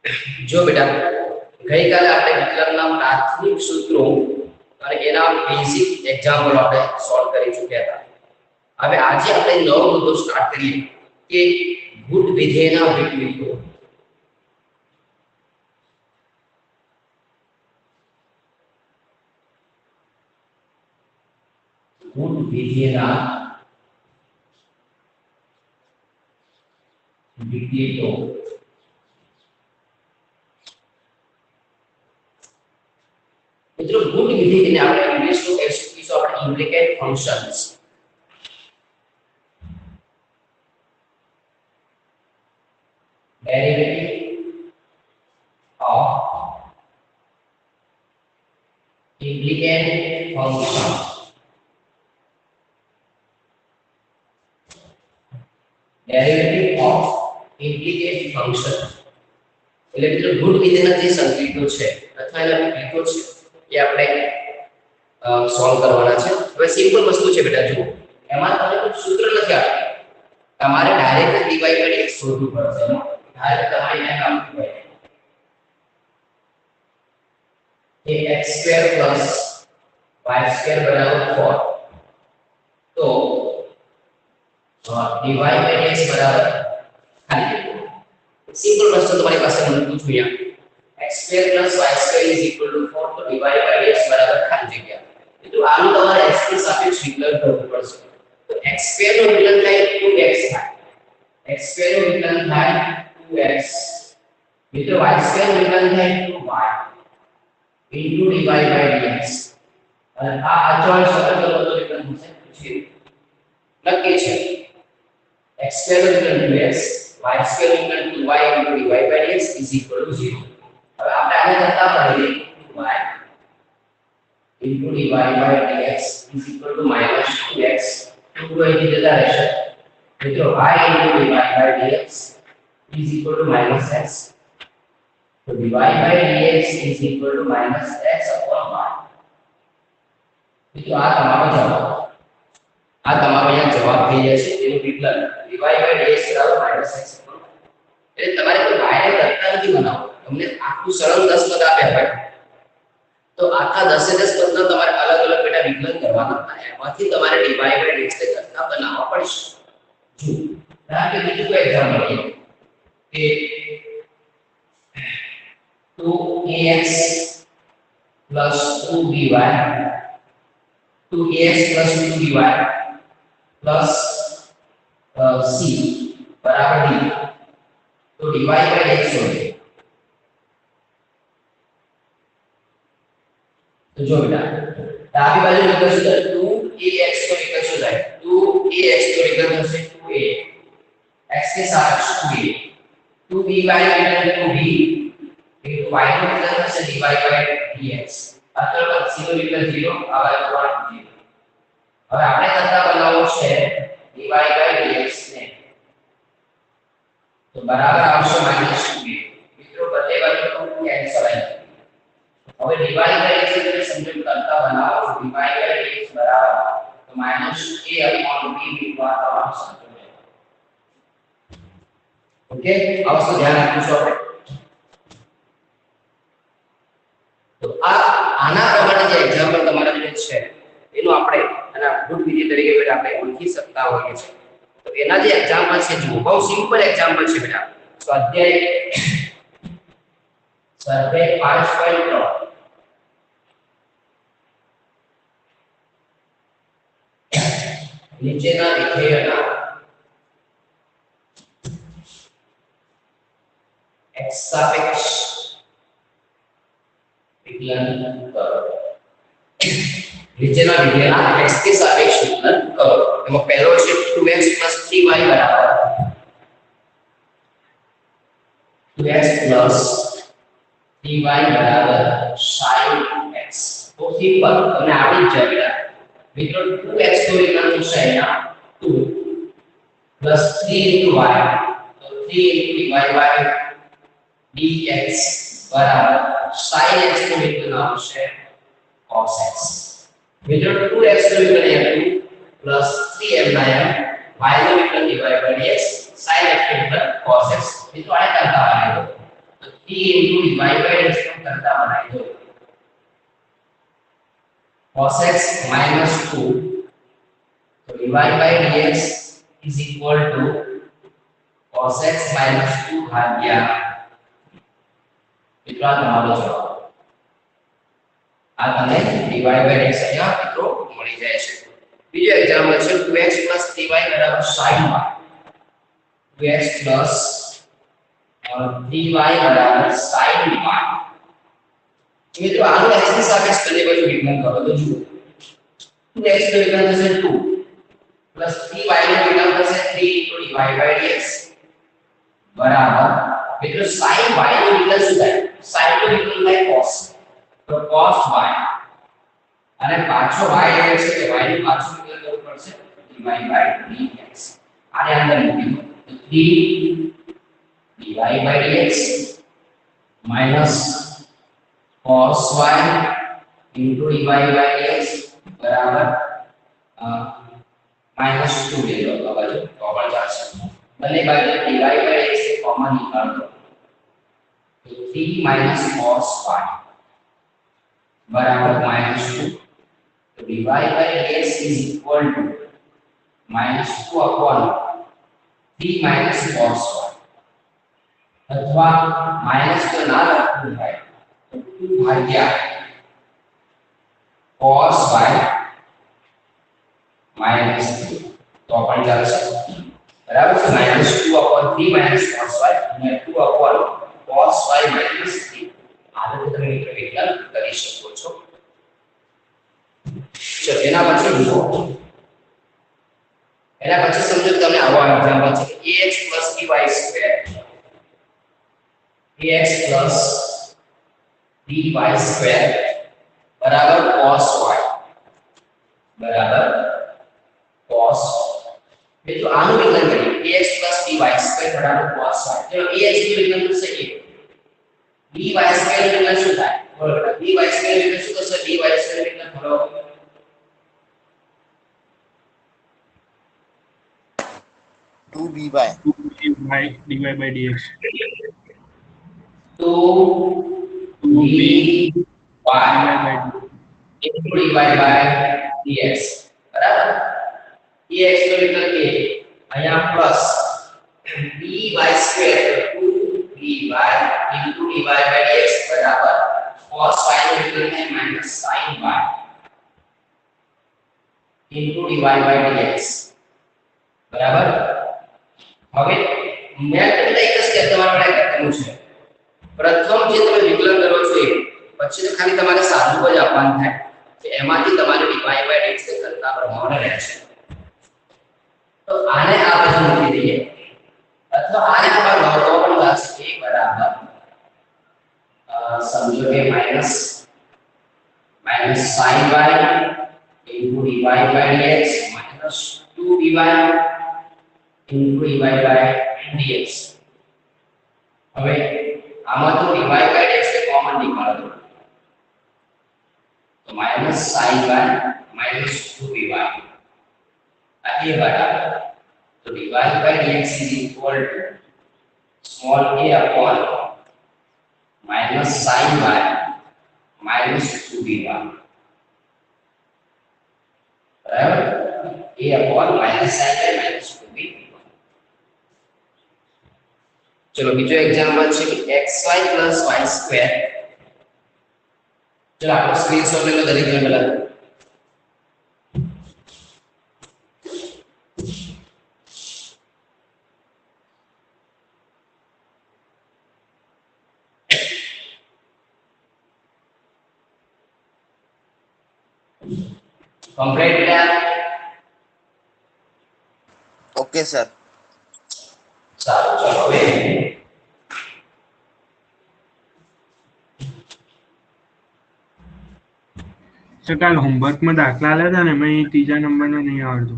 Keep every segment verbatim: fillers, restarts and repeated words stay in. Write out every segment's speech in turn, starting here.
જો બેટા ગઈ કાલે આપણે વિકલનના પ્રાથમિક સૂત્રો અને એના બેઝિક એક્ઝામ્પલ આપણે સોલ્વ કરી ચૂક્યા હતા। હવે આજે આપણે નવો મુદ્દો સ્ટાર્ટ કરીએ કે ગુણ વિધેયના વિકલ્પો। ગુણ વિધેયના વિકલ્પો મિત્રો ગુણ વિધેયને આપણે ઇંગ્લિશમાં કહી શકીશું આપણે implicate functions. Derivative of implicate function derivative of implicate function એટલે મિત્રો ગુણ વિધેયના જે સંકેતો છે અથવા એના વિકલ્પો છે એ આપણે સોલ્વ કરવાના છે। હવે સિમ્પલ વસ્તુ છે બેટા જુઓ એમાં તમને કોઈ સૂત્ર નથી આપ્યું તમારે ડાયરેક્ટ ડિવાઇડ કરી શોધવું પડશે ડાયરેક્ટ તમારે એને આપવું પડે કે x square plus y square બરાબર ચાર તો dy બાય dx બરાબર ખાલી સિમ્પલ વસ્તુ તમારી પાસે મને પૂછું યા x square plus y square is equal to four તો dy by dx બરાબર ખાલી જગ્યા તો આનું તમારે x ની સાપેક્ષ વિકલન કરવું પડશે તો x square નું વિકલન થાય two x થાય x square નું વિકલન થાય two x મિત્રો y square નું વિકલન થાય two y into dy by dx અને આ અચળ સતત વિકલન થશે zero નક્કી છે x square નું વિકલન two x y square નું વિકલન two y into dy by dx is equal to zero। अब આપણે આને કરતા કરીએ y into dy by dx is equal to minus two x two અહીં જતા રહેશે મિત્રો y into dy by dx is equal to minus x so dy by dx is equal to minus x upon y મિત્રો આ તમારો જવાબ આ તમારો અહીંયા જવાબ થઈ જશે એનું વિકલન dy by dx બરાબર minus x upon y એટલે તમારે કોઈ y ને કરતા નથી બનાવવું તમને આખું સરળ દસ પદ આપ્યા હોય તો આખા દસ એ દસ પદના તમારે અલગ અલગ બેટા વિકલન કરવાના હતા એમાંથી તમારે dy by dx ને કરતા બનાવવા પડશે જો ધારો કે બીજું કોઈ એક્ઝામ્પલ લઈએ કે two a x plus two b y two a x plus two b y plus uh, c બરાબર d તો dy by dx હોય तो जो बेटा डाबी बाजू विकल्प से two a x को विकल्प से जाए two a x को विकल्प से two a x के सापेक्ष two a two b by विकल्प two b फिर y को विकल्प से dy by dx अतः पद c નો વિકલ્પ zero आगे one zero હવે આપણે કરતા બનાવવો છે dy by dx ને તો બરાબર આવશે minus two a મિત્રો બંને બાજુ કેન્સલ આવી હવે dy by dx એટલે સમજો કરતા બનાવો dy by dx બરાબર તો minus a upon b વિકલ્પ આવશે ઓકે આ વસ્તુ ધ્યાન રાખજો આપણે તો આ આના પ્રમાણે જે એક્ઝામ્પલ તમારા જે છે એનું આપણે આના ગુણ વિધેય તરીકે બેટા આપણે ઓળખી શકતા હોઈએ છે તો એના જે એક્ઝામ્પલ છે જુઓ બહુ સિમ્પલ એક્ઝામ્પલ છે બેટા સ્વાધ્યાય સ્વાધ્યાય પાંચ પોઈન્ટ ત્રણ નીચેના વિધેયના x સાપેક્ષ વિકલન કરો નીચેના વિધેયના x કે સાપેક્ષ વિકલન કરો એમાં પહેલો છે two x three y બરાબર two x three y બરાબર sin x તો સિમ્પલ તમને આવડી જ જાય મિત્રો two x નું વિકલન થશે અહીંયા two plus three into y તો three into dy by dx बराबर sin x નું વિકલન આવશે cos x મિત્રો two x નું વિકલન અહીંયા two plus three m by m y નું વિકલન dy by dx sin x નું વિકલન cos x મિત્રો આ કરતા આવ્યો તો t into dy by dx को करता बनाए दो cos x minus टू तो dy by dx is equal to cos x minus two भाग्या इतना તમારો જવાબ આ તમને dy by dx અહીંયા મિત્રો મળી જાય છે બીજો એક્ઝામ્પલ છે two x plus three y બરાબર sin y two x plus three y બરાબર sin y મિત્રો આનું x ની સાપેક્ષ બંને બાજુ વિકલન કરો તો જુઓ ટુ એક્સ નું વિકલન થશે ટુ plus થ્રી વાય નું વિકલન થશે three into dy by dx બરાબર મિત્રો sin y નું વિકલન શું થાય sin નું વિકલન થાય cos તો cos y અને પાછો y એટલે છે કે y નું પાછું વિકલન કરવું પડશે dy by dx આને અંદર મૂકી દો તો three dy by dx minus cos y into dy by dx બરાબર minus टू ले लो આ બાજુ તો પણ ચાલશે બંને બાજુ dy by dx से કોમન નિકાળ દો તો थ्री minus cos y बराबर minus टू तो dy by dx is equal to minus two upon three minus cos y अथवा minus तो ना रखવું है तो टू भाग्या cos y minus थ्री तो अपन ચાલશે બરાબર છે minus two upon three minus cos y અને two upon cos y minus three આ રીતે તમે વિકલન કરી શકો છો ચલો એના પછી જુઓ એના પછી સમજો તમને આવો એક્ઝામ્પલ છે કે ax dy square ax dy square બરાબર cos y બરાબર cos મિત્રો આનું વિકલન કરીએ ax dy સ્ક્વેર બરાબર cos y તો ax નું વિકલન થશે a dy સ્ક્વેર નું વિકલન શું થાય બરાબર dy સ્ક્વેર નું વિકલન શું થશે dy સ્ક્વેર નું વિકલન કરો two b by two by dy by dx two b y into dy by dx બરાબર ax નું વિકલન a અહીંયા plus dy square two b y into dy by dx બરાબર cos y નું વિકલન થાય minus sin y into dy by dx બરાબર હવે મેં તમને એક જ સ્ટેપ તમારા માટે કરવાનું છે પ્રથમ જે તમે વિકલન કરો છો એ પછી તો ખાલી તમારે સાદું જ આપવાનું થાય કે એમાંથી તમારે dy by dx ને કરતા પ્રમાણે રહેશે તો આને આ બાજુ મૂકી દઈએ અથવા આને તમારે ગણતો પણ થશે a બરાબર સમજો કે minus minus sin y into dy by dx minus two b y into dy by dx હવે આમાં તો dy by dx ને કોમન નીકાળો દો તો minus sin y minus two b y આ એ બરાબર તો dy by dx is equal to small a upon minus sin y minus two b y बराबर a upon minus sin y minus two b y चलो बीजो example છે કે xy y square ચલો આપણો સ્ક્રીનશોટ લે લો દરેક જણ પહેલા कंप्लीट किया ओके सर સારું ચલો હવે સર કાલ હોમવર્કમાં દાખલા આલ્યા હતા ને એમાં એ ત્રીજા નંબરનો નહીં આવડતું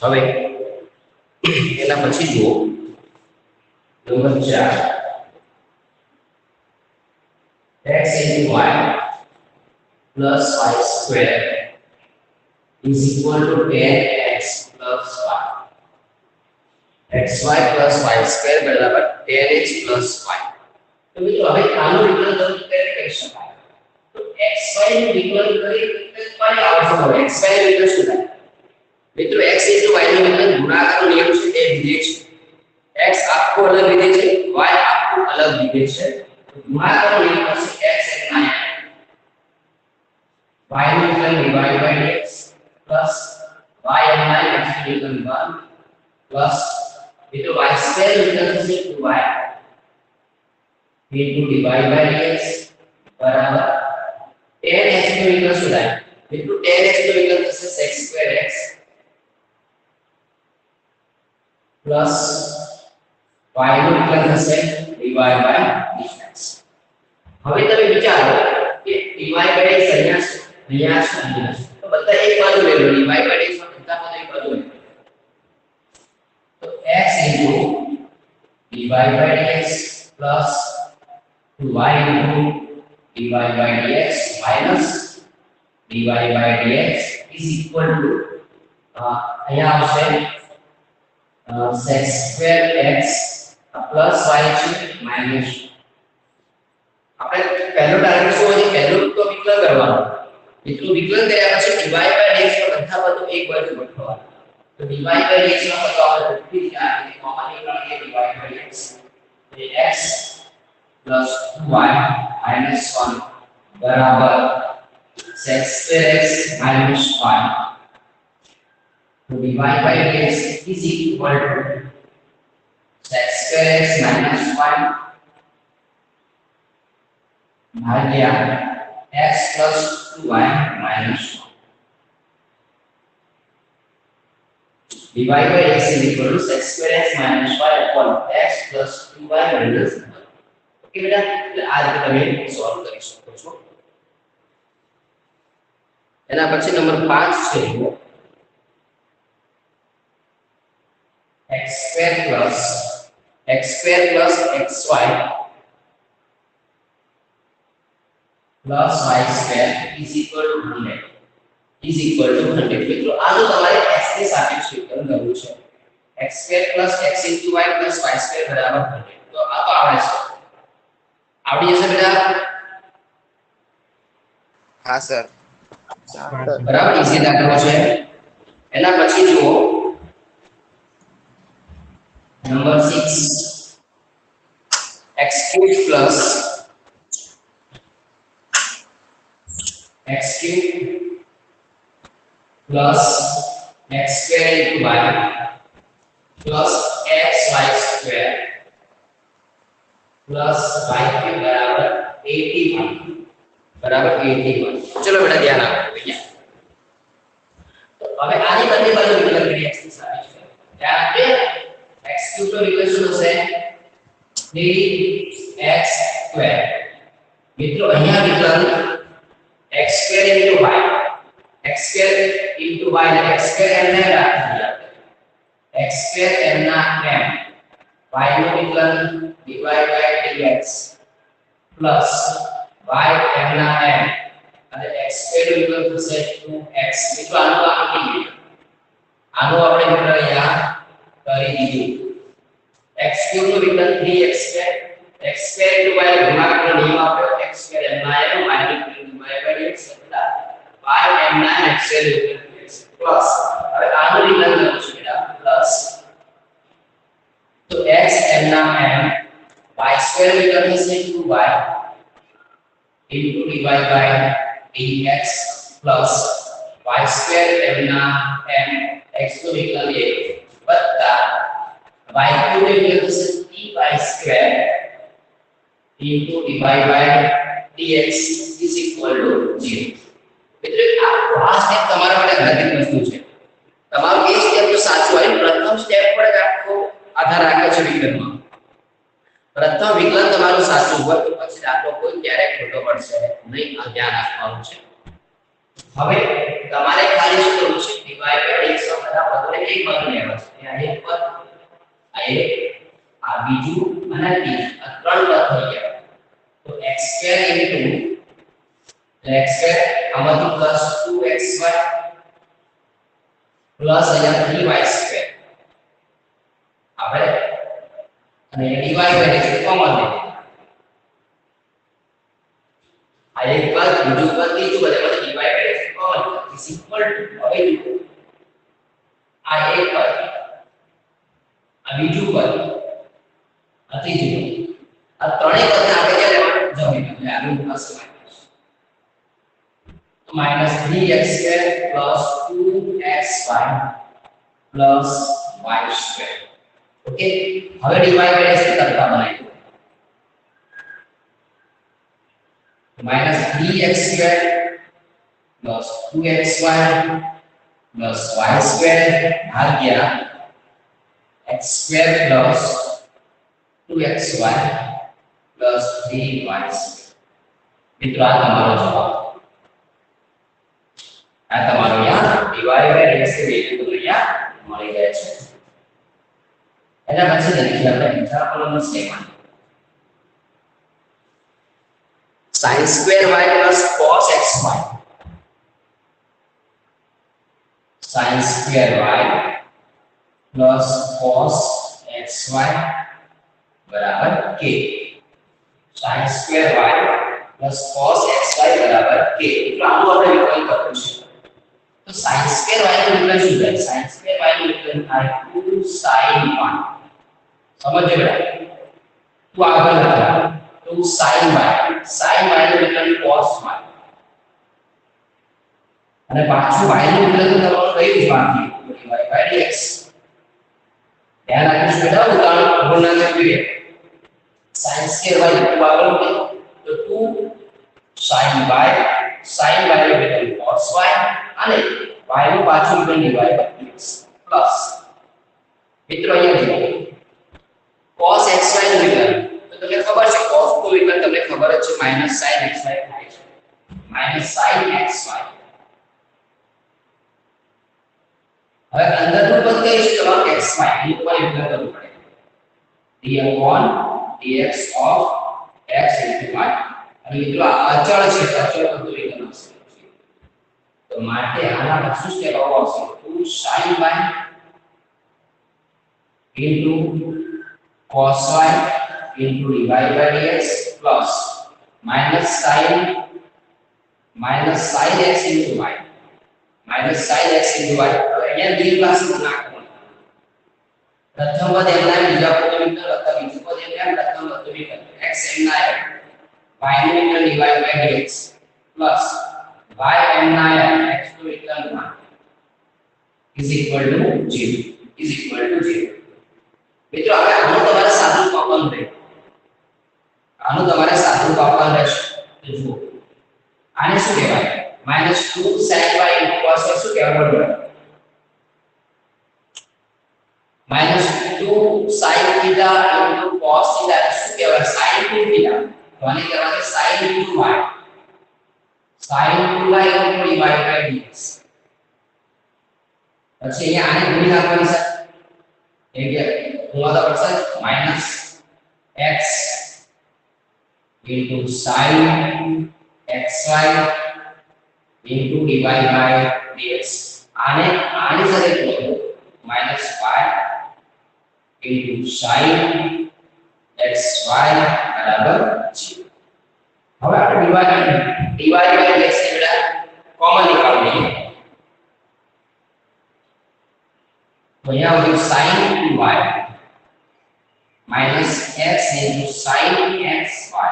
હવે એના પછી જુઓ નંબર ચાર x into y plus y square is equal to ten x plus y. xy plus y square બરાબર ten x plus y. તો મિત્રો હવે આનો વિકલન તમે કેવી કરી શકાય? તો xy નું વિકલન કરી એટલે કઈ આવશે? હવે xy નું વિકલન શું થાય? મિત્રો x into y નું વિકલન ગુણાકારનો નિયમ છે તે વિધેય છે. x આખું અલગ વિધેય છે, y આખું અલગ વિધેય છે. તો ગુણાકારનો નિયમ હશે x ના y નું વિકલન dy by dx plus y ના x નું વિકલન one plus into y square નું વિકલન થશે two y into dy by dx બરાબર ten x નું વિકલન શું થાય? into ten x નું વિકલન થશે sec square x plus y નું વિકલન થશે dy by dx. હવે તમે વિચારો કે dy by dx અહીંયા છે, અહીંયા છે, અહીંયા છે. તો બધા એક બાજુ લઈ લો. dy by dx માં બધા પદ એક બાજુ લઈ લો. તો x into dy by dx plus two y into dy by dx minus dy by dx is equal to uh, અહીંયા આવશે uh, sec square x plus y છે minus આપણે પહેલો ટાર્ગેટ શું હોય? પહેલો તો વિકલન કરવાનું. મિત્રો વિકલન કર્યા પછી dy by dx માં બધા પદો એક બાજુ ગોઠવવાના. તો dy by dx માં પદો આવે તો ફરી આ રીતે કોમન નીકળી કે dy by dx એ x plus two y minus one બરાબર sec square x minus one. તો dy by dx is equal to sec square x minus one भाग्या x plus two y minus one. dy by x is equal to sec square x minus y upon x plus two y minus one. Okay बेटा, આ રીતે તમે solve કરી શકો છો. એના પછી નંબર પાંચ છે x square plus x square plus xy plus y square is equal to one hundred is equal to one hundred. મિત્રો આનો તમારે x ની સાપેક્ષ વિકલન કરવું છે. x square plus x into y plus y square બરાબર one hundred. તો આ તો આવડે છે. આવડી જશે બેટા? हाँ सर બરાબર ઈઝી દાખલો છે. એના પછી જુઓ number six x cube plus x cube plus x square into y plus xy square plus y cube बराबर eighty-one बराबर eighty-one. चलो बेटा ध्यान आपको भैया. तो હવે આની બંને બાજુ વિકલન કરીએ x ની સાપેક્ષ. ध्यान આપે x cube નો વિકલન શું હશે? three x square. મિત્રો અહીંયા વિકલન x square into y x square into y ને x square m ને રાખીએ. x square m ના m y નું વિકલન dy by dx plus y m ના m અને x square નું વિકલન થશે two x. મિત્રો આનું કામ કરી લઈએ. આનું આપણે મિત્રો અહીંયા કરી દીધું. x cube નું વિકલન three x square x square into y ગુણાકારનો નિયમ આપ્યો. x square m ના m y નું વિકલન dy by dx વત્તા y m ના x square નું વિકલન dx પ્લસ હવે આનું વિકલન કરવું છે બેટા પ્લસ तो x m ना m y square विकलन से two y into dy by dx plus y square m ना m x को विकलन ये वत्ता y cube विकलन से three y square into dy by dx is equal to zero. મિત્રો આ સ્ટેપ તમારા માટે અગત્યની વસ્તુ છે. તમારું એ સ્ટેપ જો સાચું હોય પ્રથમ સ્ટેપ પર જ આખો આધાર રાખે છે વિકલનમાં. પ્રથમ વિકલન તમારું સાચું હોય તો પછી દાખલો કોઈ ક્યારેય ખોટો પડશે નહીં. આ ધ્યાન રાખવાનું છે. હવે તમારે ખાલી શું કરવું છે dy by dx ના બધા પદોને એક પદ લેવા છે આ એક પદ આ એક આ બીજું અને ત્રીજું આ ત્રણ પદ થઈ ગયા તો x square into x square આમાંથી plus two x y plus અહીંયા three y square આપણે અને dy by dx કોમન લે આ એક પદ બીજું પદ ત્રીજું પદ એમાં dy by dx common is equal to હવે જુઓ આ એક પદ આ બીજું પદ આ ત્રીજું પદ આ ત્રણેય પદને આપણે ક્યાં લેવાનું જમીન એટલે આનું plus minus three x square plus two x y plus y square okay હવે dy by dx ની કરતા બનાવીએ minus three x square plus two x y plus y square भाग्या x square plus two x y plus three y square મિત્રો આ તમારો જવાબ આ તમારો અહીંયા dy by dx ની વેલ્યુ તો અહીંયા મળી જાય છે એના પછી લખીએ આપણે example number seven sin square y plus cos xy sin square y plus cos xy बराबर k sin square y plus cos xy बराबर k એટલે આનું આપણે વિકલ્પ કરવું છે તો sin square y નું વિકલ્પ શું થાય sin square y નું વિકલ્પ થાય two sin y સમજો બેટા તું આગળ લખ two sin y sin y નું વિકલ્પ cos y અને પાછું y નું વિકલ્પ તમારું કઈ બાકી dy by dx ધ્યાન રાખીશું બેટા ઉદાહરણ પૂર્ણ કરીએ sin square y નું આગળ મૂકે તો two sin y sin y નું વિકલ્પ cos y અને y નું પાછું વિકલ્પ dy by dx પ્લસ મિત્રો અહીંયા જુઓ cos xy નું વિકલ્પ તો તમને ખબર છે cos નું વિકલ્પ તમને ખબર જ છે minus sin xy થાય છે minus sin xy હવે અંદરનું પદ કઈ છે તમારું xy એનું ઉપર વિકલ્પ કરવું પડે d upon dx of x into y અને મિત્રો આ અચળ છે અચળ પદનું વિકલ્પ હશે તો માટે આના પાછું સ્ટેપ આવો આવશે two sin y into cos y into dy by dx plus minus sin minus sin x into y minus sin x into y અહીંયા બે ક્લાસ નાખવાનું પ્રથમ પદ એમના બીજા પદ વિકલ્પ અથવા બીજું પદ એમના પ્રથમ પદ વિકલ્પ x એમના y નું વિકલ્પ dy by dx plus y એમના x નું વિકલ્પ is equal to zero is equal to zero મિત્રો હવે આનું તમારે સાદું પાપન રહે આનું તમારે સાદું પાપન રહેશે તો જુઓ આને શું કહેવાય minus two sin y into cos y શું કહેવાય બરાબર minus two sin theta into cos theta શું કહેવાય sin two theta તો આને કહેવાય sin two y sin two y into dy by dx પછી અહીંયા આને ગુણી નાખવાની છે એટલે ગુણવા તો પડશે minus x into sin xy into dy by dx આને આની સાથે જોડો minus y into sin xy બરાબર zero હવે આપણે dy by dx ને બેટા કોમન નીકાળી લઈએ તો અહીંયા આવશે sin two y minus x into sin xy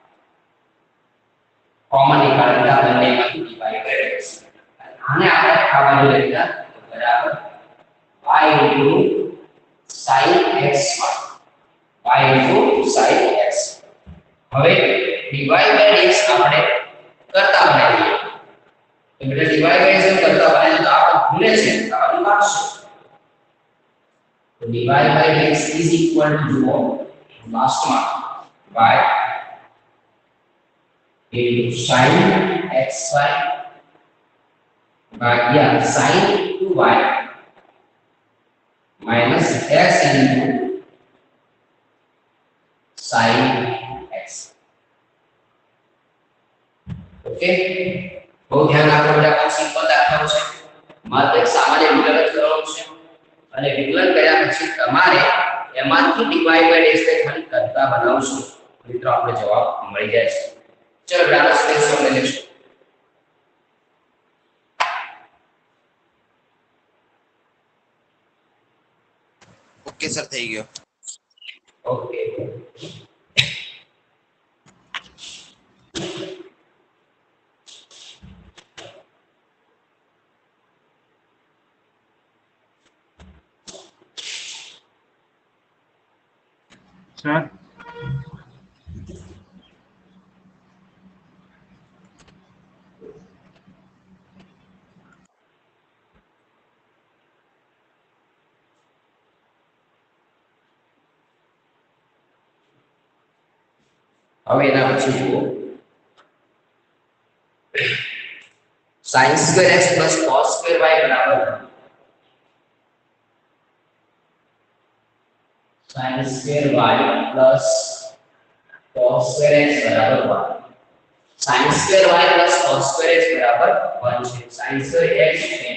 common નીકાળતા બંનેમાંથી dy by dx આને આપણે આ બાજુ લઈ લીધા બરાબર y into sin xy y into sin x હવે dy by dx આપણે કરતા બનાવીએ તો બેટા dy by dx કરતા બનાવીએ તો આપણે ભૂલે છે તો આ લખશું તો dy by dx is equal to જુઓ લાસ્ટ માં y into sin xy भाग्या sin two y minus x into sin x। Okay, बहुत ध्यान રાખો બેટા, આ સિમ્પલ દાખલાઓ છે, માત્ર એક સામાન્ય વિકલન જ કરવાનું છે અને વિકલન કર્યા પછી તમારે એમાંથી dy by dx ને ખાલી કરતા બનાવશો, મિત્રો આપણે જવાબ મળી જાય છે। ચલો બેટા સ્ક્રીનશોટ લઈ લેશું। ઓકે સર, થઈ ગયો। ओके, સર હવે એના પછી જુઓ sin square x plus cos square y બરાબર sin square y plus cos square x બરાબર one, sin square y plus cos square x બરાબર one છે, sin square x છે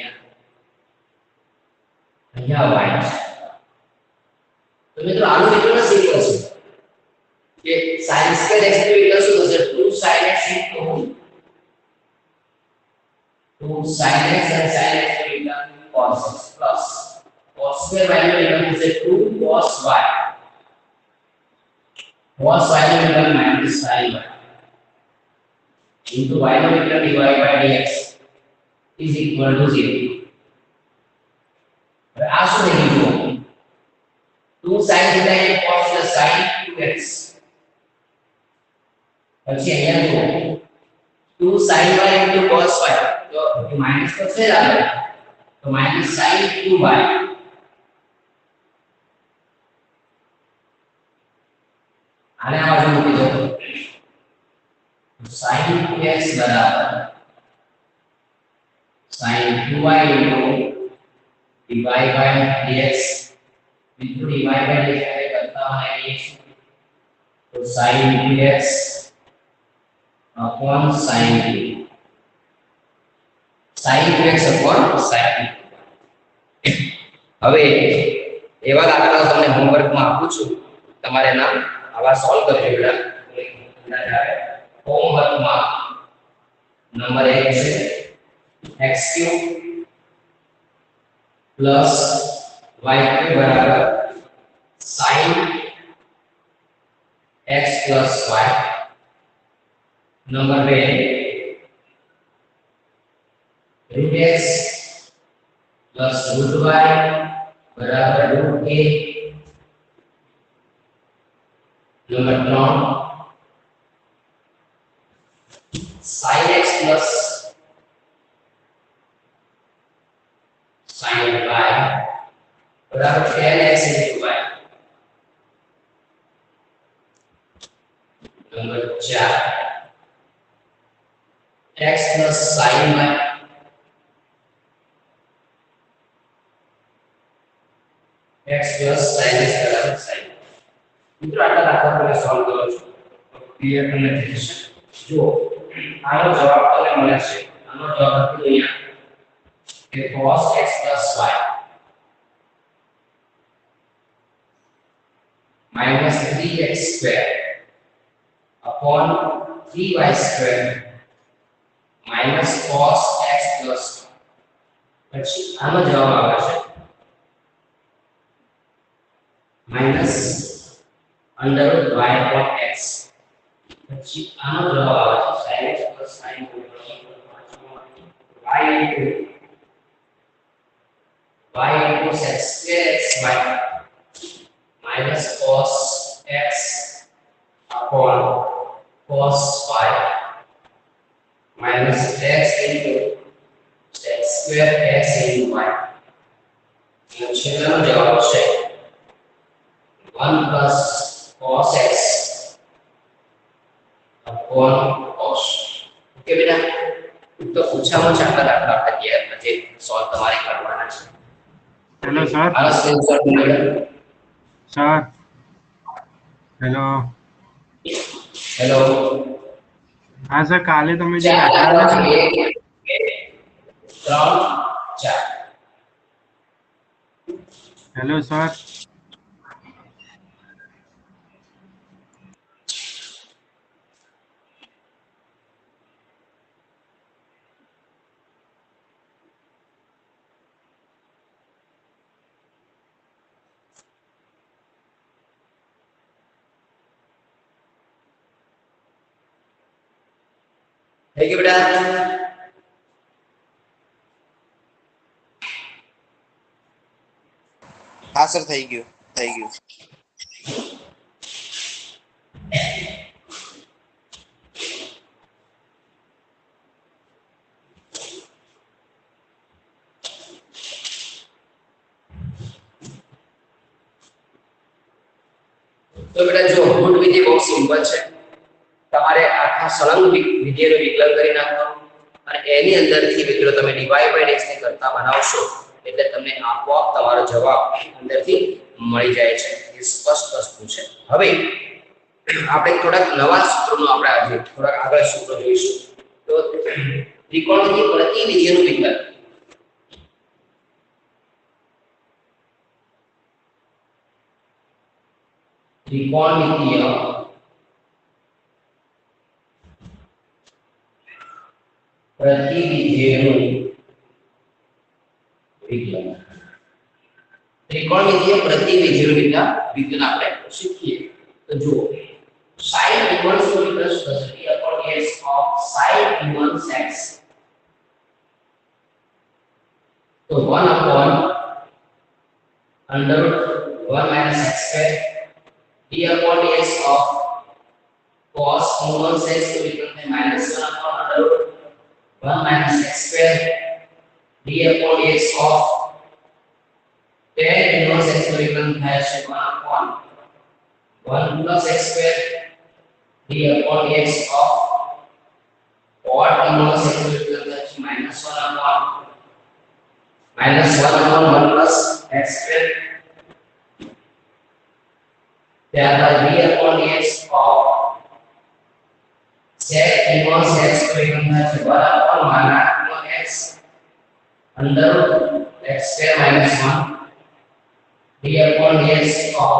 અહીંયા y છે। તો મિત્રો આનું વિકલન સિમ્પલ છે કે sin square x નું વિકલન શું થશે, two sin x into two sin x and sin x નું વિકલન cos x plus cos square y નું વિકલન થશે two cos y, cos y નું વિકલન minus sin y into y નું વિકલન dy by dx is equal to zero। હવે આ શું થઈ ગયું, two sin theta into cos plus sin two x, પછી અહીંયા જુઓ two sin y into cos y, તો એ માઈનસ તો છે જ આવે, તો માઈનસ sin two y આને આ બાજુ મૂકી દો, sin two x બરાબર sin two y into dy by dx into dy by dx એટલે કરતા હોય dx, તો sin two x upon sin two, sin two x upon sin two। હવે એવા દાખલાઓ તમને હોમવર્કમાં આપું છું, તમારે ના આવા સોલ્વ કરજો બેટા। હોમવર્કમાં નંબર એક છે x cube plus y cube બરાબર sin x plus y, number બે root x plus root y बराबर root a, नंबर तीन sin x plus sin y बराबर tan x into y, number चार x plus sin y x plus sin x बराबर sin। મિત્રો આટલા દાખલા તમે સોલ્વ કરો છો તો ક્લિયર તમને થઈ જશે। જો આનો જવાબ તમને મળે છે, આનો જવાબ લખી દો અહીંયા કે cos x plus y minus three x square upon three y square minus cos x plus પછી આનો જવાબ આવે છે minus under root y upon x, પછી આનો જવાબ આવે છે sin x plus sin y into y into sec square x y minus cos x upon cos y minus x into sec square x into y। છેલ્લાનો જવાબ છે one plus cos x upon cos। Okay बेटा, તો ઓછામાં ઓછા આટલા દાખલા આપણે તૈયાર આજે સોલ્વ તમારે કરવાના છે. Hello sir. આ સ્ક્રીનશોટ મેળવો. Sir hello. હેલો. હા સર, કાલે તમે જે ચાર દાખલા દાખલા આપ્યા છે. એક, બે, ત્રણ, ચાર. Hello sir. થઈ ગયું બેટા? હા સર થઈ ગયું થઈ ગયું તો બેટા જો મૂળ વિધિ બહુ સિમ્પલ છે. તમારે આખા સળંગ વિધિનો વિકલન કરી નાખવાનું અને એની અંદરથી મિત્રો તમે ડીવાય બાય ડીએક્સ ને કરતા બનાવશો એટલે તમને આપોઆપ તમારો જવાબ અંદરથી મળી જાય છે. એ સ્પષ્ટ વસ્તુ છે. હવે આપણે થોડાક નવા સૂત્રોનો આપણે આજે થોડાક આગળ સૂત્રો જોઈશું. તો ત્રિકોણની પ્રતિવિધિનું વિકલન. ત્રિકોણમિતિય પ્રતિવિધિનું વિકલન. ત્રિકોણમિતિય પ્રતિવિધિનું વિકલન વિકલન આપણે શીખીએ. તો જુઓ sin inverse નું વિકલન શું થશે? d upon dx of sin inverse x. તો one upon under root one minus x square d upon dx of cos inverse x નું વિકલન થાય minus one upon under root one minus x square d upon dx of tan inverse x નું વિકલન થાય છે one upon one plus x square d upon dx of cot inverse x નું વિકલન થાય છે minus one upon minus one upon one plus x square. ત્યારબાદ d upon dx of sec inverse x નું વિકલન થાય છે one upon minus x under x square minus one d upon dx of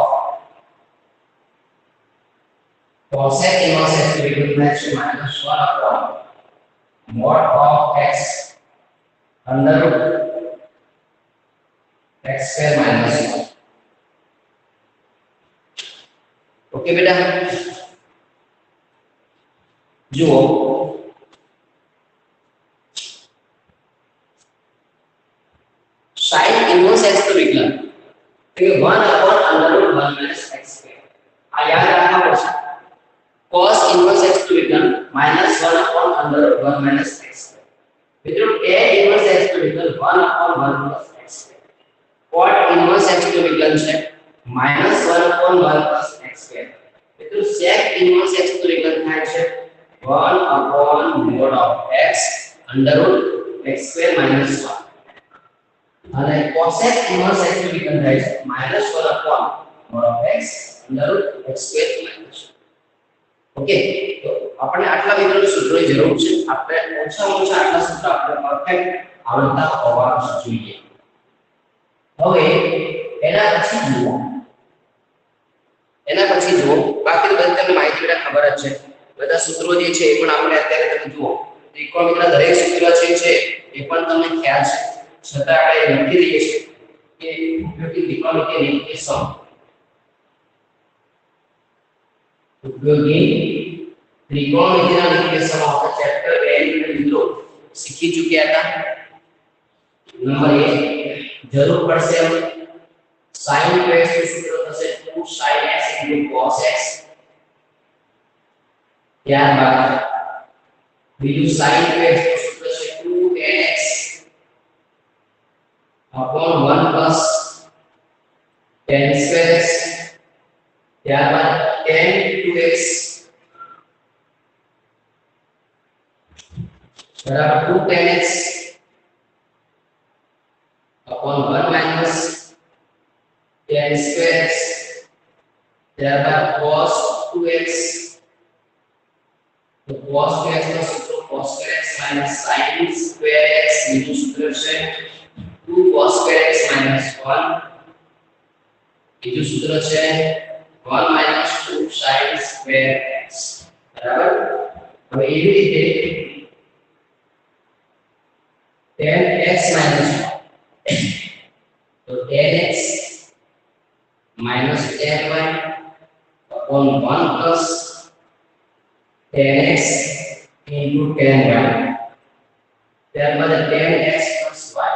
cosec inverse x નું વિકલન થાય છે minus one upon mod of x under x square minus one. Okay बेटा जुओ sin inverse x નું વિકલન એટલે one upon under root one minus x square. આ યાદ રાખવા પડશે. cos inverse x નું વિકલન minus one upon under root one minus x square. મિત્રો tan inverse x નું વિકલન one upon one plus x square. cot inverse x નું વિકલન છે minus one upon one plus x square. મિત્રો sec inverse x નું વિકલન થાય છે one upon mod of x under root x square minus one. અને cosec inverse x નું વિકલન થાય છે minus one upon mod of x under root x square minus one. Okay, તો આપણે આટલા વિકલનના સૂત્રોની જરૂર છે. આપણે ઓછામાં ઓછા આટલા સૂત્રો આપણે પરફેક્ટ આવડતા હોવા જોઈએ. હવે એના પછી જુઓ એના પછી જુઓ બાકી તો બધી તમને માહિતી બેટા ખબર જ છે. બધા સૂત્રો જે છે એ પણ આપણે અત્યારે તમે જુઓ ત્રિકોણમિતિના દરેક સૂત્ર છે છે એ પણ તમને ખ્યાલ છે. છતાં આપણે લખી દઈએ છીએ કે ઉપયોગી ત્રિકોણમિતિય નિત્યસમ ઉપયોગી ત્રિકોણમિતિના નિત્યસમ આપણે ચેપ્ટર બે ની મિત્રો શીખી ચૂક્યા હતા. નંબર એક જરૂર પડશે હવે sin x નું સૂત્ર થશે two sin x into cos x. ત્યારબાદ બીજું sin x નું સૂત્ર છે two tan x upon one plus tan square x. ત્યારબાદ tan two x बराबर two tan x upon one minus tan square x ત્યારબાદ cos टू x तो cos two x નો સૂત્ર cos square x minus sin square x બીજું સૂત્ર છે two cos square x minus one બીજું સૂત્ર છે one minus two sin square x બરાબર હવે એવી રીતે tan x minus one तो tan x minus tan y upon one plus tan x into tan y ત્યારબાદ tan x plus y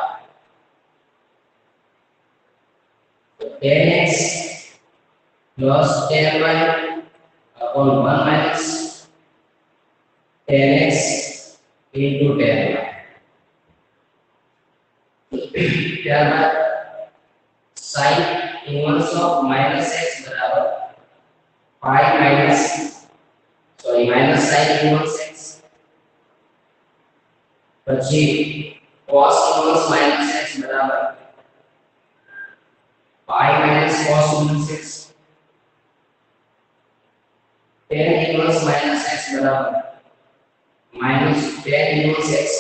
तो tan x plus tan y upon one minus tan x into tan y ત્યારબાદ sin inverse of minus x બરાબર pi minus sorry minus sin inverse x પછી cos inverse minus x બરાબર pi minus cos inverse x tan inverse minus x બરાબર minus tan inverse x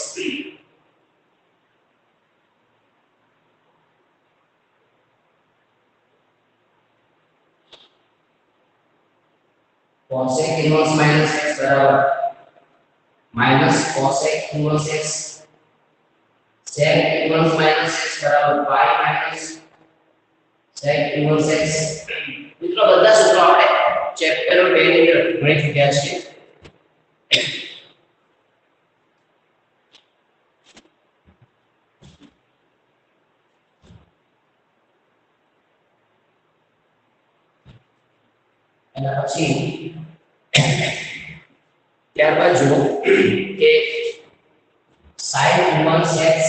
cosec inverse minus x बराबर minus cosec inverse x sec inverse minus x बराबर pi minus sec inverse x મિત્રો બધા સૂત્રો આપણે chapter બે ની અંદર ભણી ચૂક્યા છીએ એના પછી ત્યારબાદ જુઓ કે sin inverse x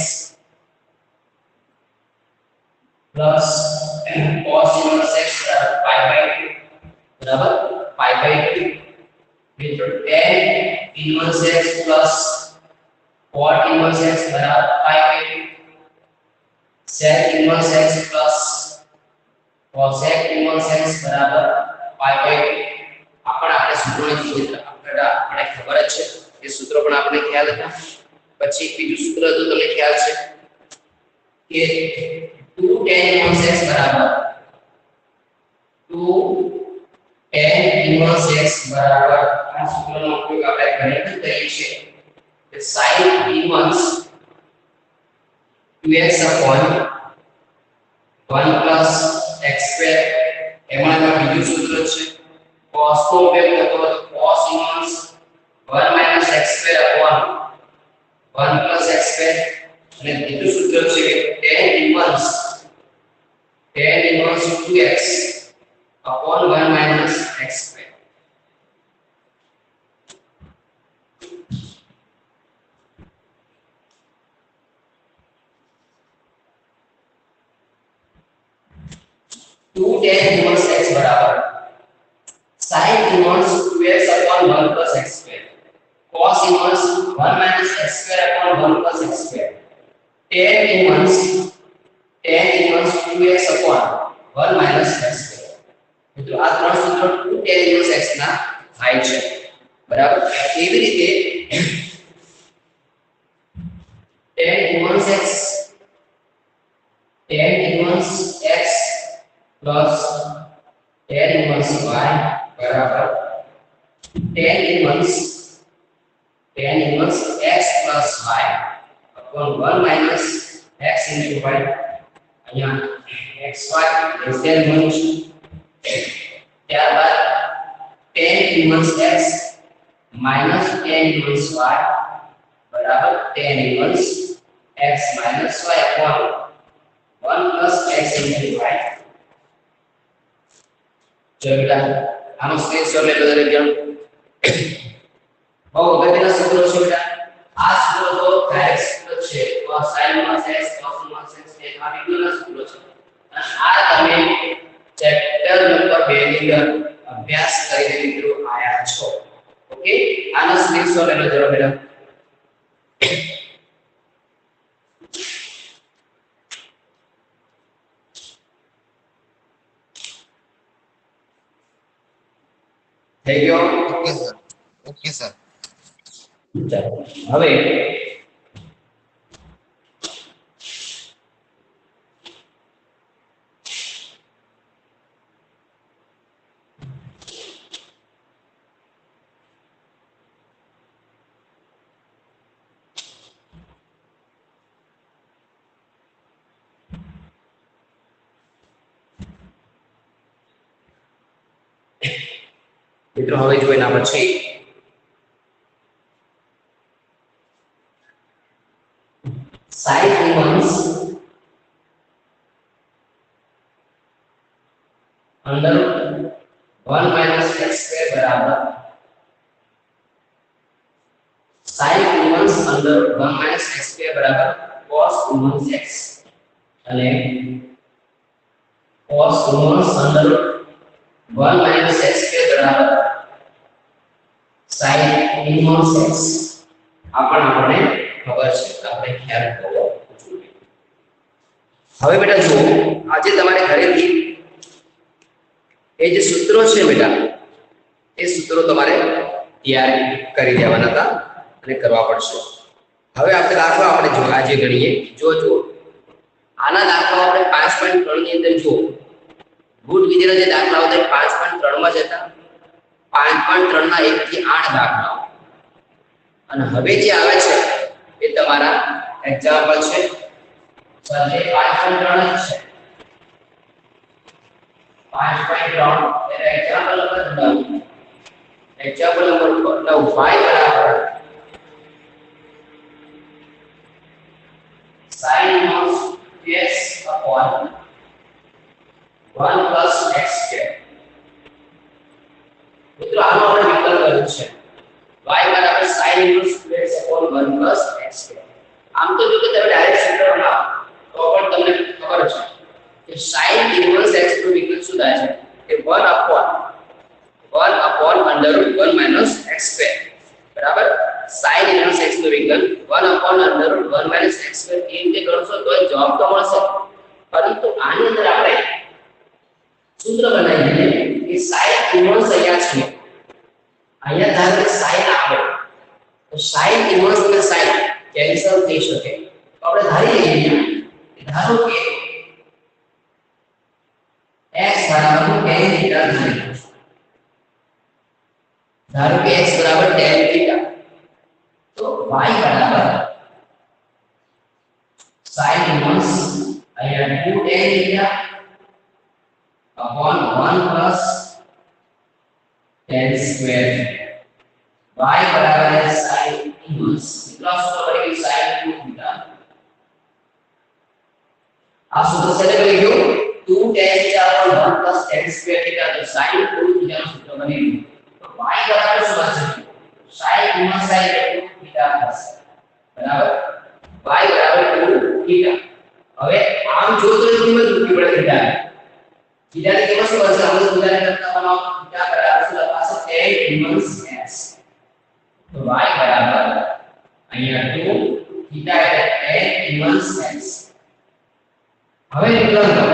plus cos inverse x બરાબર pi by two બરાબર pi by two મિત્રો tan inverse x plus cot inverse x બરાબર pi by two sec inverse x plus cosec inverse x બરાબર pi by two આપણે આપણે સૂત્રોની સૂત્ર આપણે આપણે ખબર જ છે એ સૂત્રો પણ આપણે ખ્યાલ હતા પછી બીજું સૂત્ર તો તમને ખ્યાલ છે કે टू tan inverse x બરાબર टू tan inverse x બરાબર આ સૂત્રનો ઉપયોગ આપણે ઘણી વખત કરીએ છીએ કે sin inverse two x upon one plus x square એમાં બીજું સૂત્ર છે cos નો ઉપયોગ થતો હોય તો cos inverse one minus x square upon one plus x square અને બીજું સૂત્ર છે કે tan inverse tan inverse two x upon one minus x square two tan inverse x बराबर sin inverse two x upon one plus x square cos inverse one minus x square upon one plus x square tan inverse tan inverse two x upon one minus x square મિત્રો આ ત્રણ સૂત્રો to tan inverse x ના થાય છે બરાબર એવી રીતે tan inverse x tan inverse x plus tan inverse y बराबर tan inverse tan inverse x plus y upon one minus x into y અહીંયા xy less than one ત્યારબાદ tan inverse x minus tan inverse y बराबर tan inverse x minus y upon one plus x into y चलो बेटा આનો screenshot લઈ લો દરેક જણ બહુ અગત્યના સૂત્રો છે બેટા આ સૂત્રો તો ડાયરેક્ટ સૂત્રો છે તો આ sin inverse x cos inverse x એ આ રેગ્યુલર સૂત્રો છે અને આ તમે ચેપ્ટર નંબર બે ની અંદર અભ્યાસ કરીને મિત્રો આયા છો ઓકે આનો સ્ક્રીનશોટ લઈ લો જરા બેટા થઈ ગયો? Okay sir. Okay sir. ચાલો હવે મિત્રો હવે જો એના પછી sin inverse under one minus x square बराबर sin inverse under one minus x square बराबर cos inverse x અને cos inverse under one minus x square बराबर sin inverse x આપણ આપણે ખબર છે આપણે ખ્યાલ હોવો જોઈએ. હવે બેટા જુઓ આજે તમારે ઘરેથી એ જે સૂત્રો છે બેટા એ સૂત્રો તમારે તૈયાર કરી દેવાના હતા અને કરવા પડશે. હવે આપણે દાખલો આપણે જો આજે ગણીએ. જો જો આના દાખલાઓ આપણે પાંચ પોઈન્ટ ત્રણ ની અંદર જો ગુડ વિદ્યાના જે દાખલાઓ હતા પાંચ પોઈન્ટ ત્રણ માં જ હતા. પાંચ પોઈન્ટ ત્રણ ના એક થી આઠ દાખલાઓ અને હવે જે આવે છે એ તમારા એક્ઝામ્પલ છે. સર એ પાંચ પોઈન્ટ ત્રણ જ છે. પાંચ પોઈન્ટ ત્રણ એટલે એક્ઝામ્પલ નંબર નવ. એક્ઝામ્પલ નંબર નવ y બરાબર sin inverse x upon one plus x square. મિત્રો આનો આપણે વિકલ્પ કર્યું છે y બરાબર sin inverse x upon one plus x square. આમ તો જો કે તમે ડાયરેક્ટ સૂત્ર બનાવો તો પણ તમને ખબર છે કે sin inverse x નું વિકલ્પ શું થાય છે કે one upon one upon under root one minus x square બરાબર sin inverse x નું વિકલ્પ one upon under root one minus x square એ રીતે કરશો તો જવાબ તો મળશે. પરંતુ આની અંદર આપણે સૂત્ર બનાવી દઈએ કે sin inverse અહીંયા છે અહીંયા ધારો કે sin આવે તો sin inverse અને sin કેન્સલ થઈ શકે. તો આપણે ધારી લઈએ કે ધારો કે x બરાબર tan theta ધારી ધારો કે x બરાબર tan theta તો y બરાબર sin inverse અહીંયા two tan theta upon one plus tan square y बराबर है sin inverse प्लस तो बनेगी sin two theta. आप सूत्र से ले लो two tan theta upon one plus tan square theta तो sin two theta का सूत्र बनेगी. तो y बराबर શું બનશે sin inverse sin two theta થશે બરાબર y બરાબર two theta. હવે આમ જો તો કિંમત મૂકવી પડે theta theta ની કિંમત શું હશે આપણે સુધારા કરતા બનાવો theta બરાબર શું લખાશે tan inverse x. तो y बराबर અહીંયા two theta એટલે tan inverse x. હવે વિકલન કરો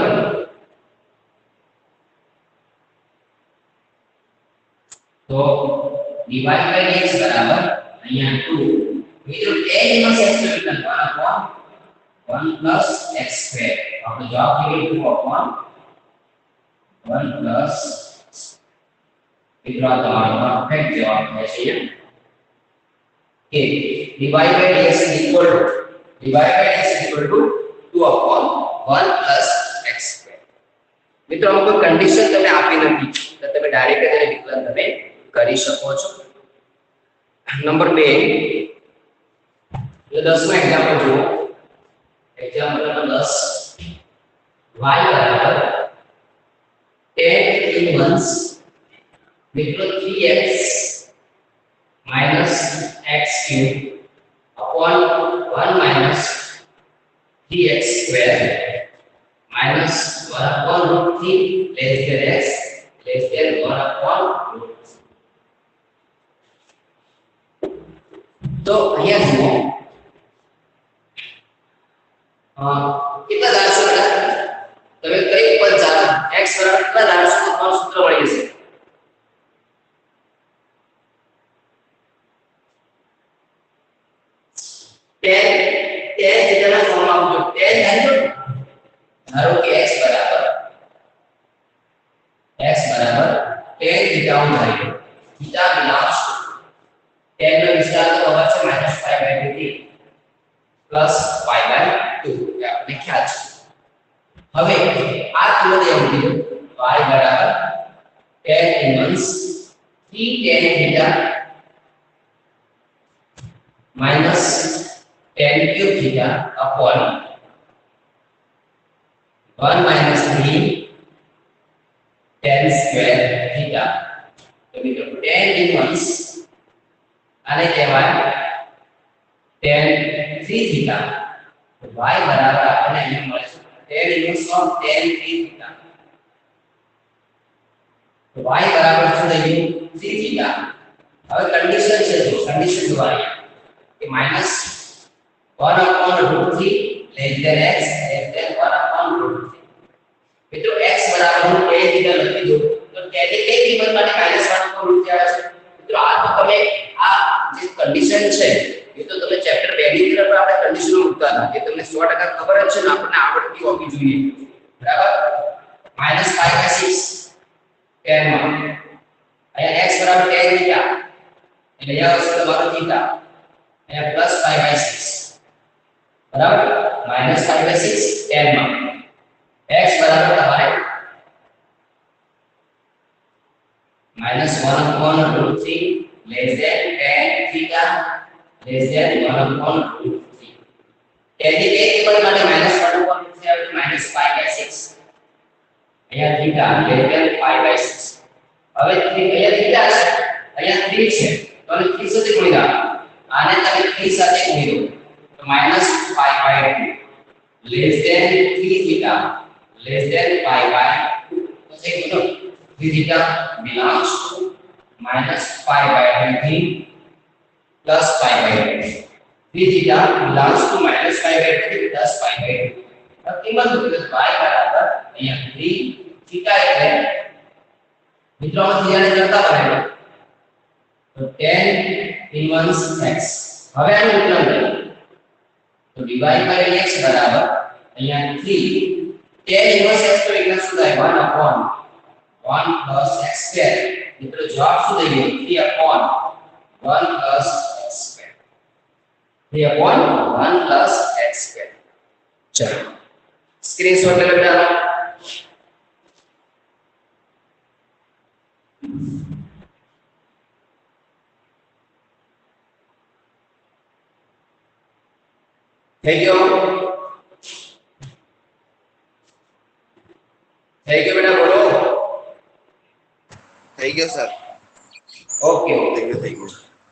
તો dy by dx બરાબર અહીંયા two મિત્રો tan inverse x નું વિકલન one upon one plus x square આપણો જવાબ થઈ ગયો two upon one plus મિત્રો આ તમારો પરફેક્ટ જવાબ થશે. કે dy by dx is equal to dy by dx is equal to two upon one plus x square. મિત્રો આમાં કોઈ કન્ડિશન તમે આપી નથી તો તમે ડાયરેક્ટ તેને વિકલન તમે કરી શકો છો. નંબર બે ये दस में एग्जांपल जो एग्जांपल नंबर दस y बराबर tan inverse મિત્રો three x minus x cube upon one minus three x square minus one upon root three less than x less than one upon root three. तो અહીંયા જુઓ હા કેટલા ધારશો બેટા તમે કઈ પદ જાણો x બરાબર કેટલા ધારશો તો તમારું સૂત્ર મળી જશે tan tan થીટાના ફોર્મમાં આવજો tan ધારજો ધારો કે x બરાબર x બરાબર tan થીટા હું ધારી થીટા બિલોંગ્સ tan નો વિસ્તાર તો ખબર છે માઈનસ પાઈ બાય ટુ થી પ્લસ પાઈ બાય ટુ એ આપણે ખ્યાલ છે હવે આ કિંમત એવું લીધું y બરાબર tan inverse three tan theta minus tan cube theta upon one minus three tan square theta तो મિત્રો tan inverse આને કહેવાય tan three theta તો y બરાબર આપણને અહીંયા મળે છે tan inverse of tan three theta તો y બરાબર શું થઈ ગયું three theta હવે કન્ડિશન છે જો કન્ડિશન જોવાની કે minus one upon root three less than x less than one upon root three મિત્રો x બરાબર હું tan થીટા લખી દઉં તો tan ની કઈ કિંમત માટે minus one upon root three આવે છે મિત્રો આ તો તમે આ જે કન્ડિશન છે એ તો તમે ચેપ્ટર બે ની અંદર આપણે કન્ડિશન મૂકતા હતા કે તમને સો ટકા ખબર જ છે ને આપણને આવડતી હોવી જોઈએ બરાબર minus five by six tan માં અહીંયા x બરાબર tan થીટા એટલે અહીંયા આવશે તમારો થીટા અહીંયા plus five by six बराबर minus five by six tan માં x बराबर તમારે minus one upon root three less than tan theta less than one upon root three tan ની એક કિંમત માટે minus one upon root three આવે minus five by six અહીંયા theta less than five by six હવે અહીંયા theta છે અહીંયા three છે તો આને three સાથે ગુણી દો આને તમે three સાથે ગુણી દો minus five by two less than three theta less than five by two तो say you three theta belongs to minus five by twenty plus five by two three theta belongs to minus five by twenty plus five by two अब कीमत होगी y बराबर અહીંયા three theta એટલે મિત્રો theta ને કરતા બરાબર તો tan inverse x હવે આનું વિકલન કરીએ तो divide by x बराबर અહીંયા three tan inverse x तो એકલા શું થાય one upon one plus x square મિત્રો જવાબ શું થઈ ગયો three upon one plus x square three upon one plus x square चलो स्क्रीनशॉट ले बेटा થઈ ગયો થઈ ગયો બેટા બોલો થઈ ગયો સર ઓકે થઈ ગયો થઈ ગયો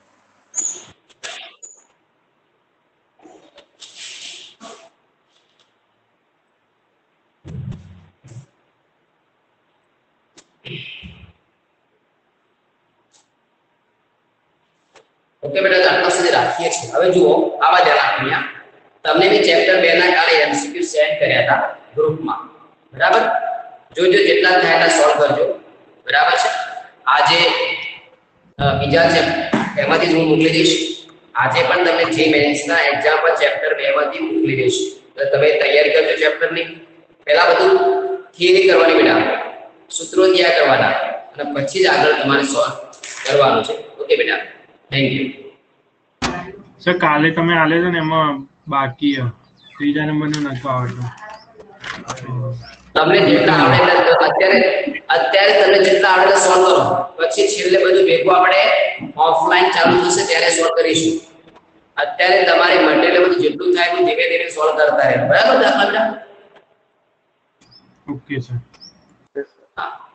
ઓકે બેટા તો આટલા સુધી રાખીએ છીએ હવે જુઓ આવા ધ્યાન રાખો અહીંયા તમને મેં ચેપ્ટર બે ના કાલે એમસીક્યુ સેન્ડ કર્યા હતા ગ્રુપમાં બરાબર જોજો જેટલા થાય એટલા સોલ્વ કરજો બરાબર છે આજે બીજા છે એમાંથી હું મોકલી દઈશ આજે પણ તમને જે મેથ્સના એક્ઝામ પર ચેપ્ટર બે માંથી મોકલી દઈશ તો તમે તૈયારી કરજો ચેપ્ટરની પહેલા બધું થિયરી કરવાની બેટા સૂત્રો તૈયાર કરવાના અને પછી જ આગળ તમારે સોલ્વ કરવાનું છે ઓકે બેટા થેન્ક યુ સર કાલે તમે આલે તો ને એમાં બાકી ત્રીજા નંબરનું નતો આવડતું તમને જેટલા આવડે અત્યારે અત્યારે તમને જેટલા આવડે સોલ્વ કરો પછી છેલ્લે બધું ભેગું આપણે ઓફલાઈન ચાલુ થશે ત્યારે સોલ્વ કરીશું અત્યારે તમારે મટીરીયલ બધું જેટલું થાય એટલું ધીમે ધીમે સોલ્વ કરતા રહે બરાબર દાખલા ઓકે સર હા